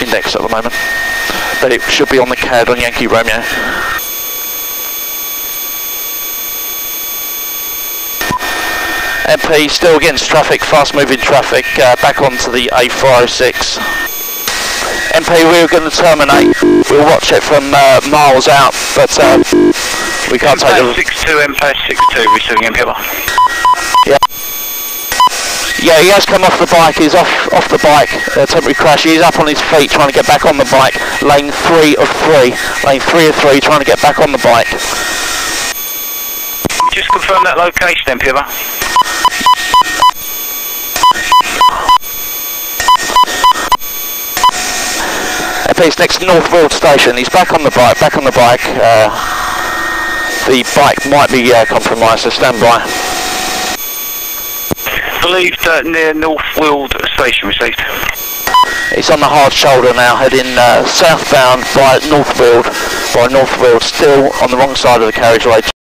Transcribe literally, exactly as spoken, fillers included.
index at the moment, but it should be on the C A D on Yankee Romeo. M P still against traffic, fast moving traffic, uh, back onto the A four oh six. M P, we were going to terminate, we'll watch it from uh, miles out, but uh, we can't take the... six two, M P six two, receiving M P. Yeah. Yeah, he has come off the bike, he's off off the bike, uh, temporary crash, he's up on his feet trying to get back on the bike, lane three of three, lane three of three, trying to get back on the bike. Just confirm that location, M P. M P's next Northfield station, he's back on the bike, back on the bike, uh, the bike might be uh, compromised, so stand by. Believed uh, near Northfield station, received. He's on the hard shoulder now, heading uh, southbound by Northfield, by Northfield, still on the wrong side of the carriageway.